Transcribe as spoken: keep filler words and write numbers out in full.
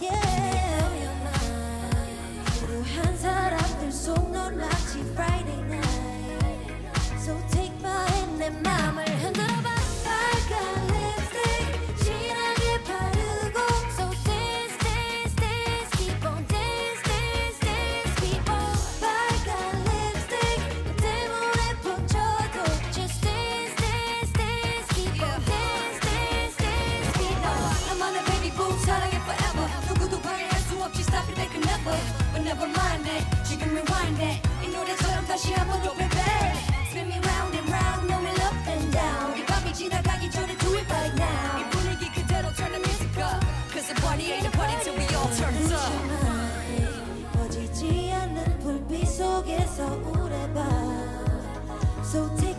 yeah. 한 사람들 속 넌 마치 Friday night. So take my hand 내 맘을 흔들어봐. 빨간 립스틱 진하게 바르고. So dance dance dance keep on dance dance dance keep on. 빨간 립스틱 너 때문에 벅쳐도 just dance dance dance keep on dance dance dance keep on. 나만의 baby boo 사랑해 forever. 누구도 방해할 수 없지 stop it they can never. But never mind it 지금 rewind it 이 노래처럼 다시 한번 더 baby. Spin me round and round no me up and down. 이 밤이 지나가기 전에 do it right now. 이 분위기 그대로 turn the music up. Cause the party ain't a party till we all turn up. 꺼지지 않는 불빛 속에서 우려봐. So take